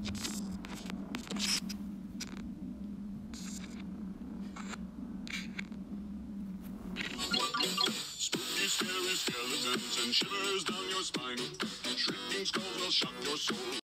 Spooky, scary skeletons and shivers down your spine. Shrieking skulls will shock your soul.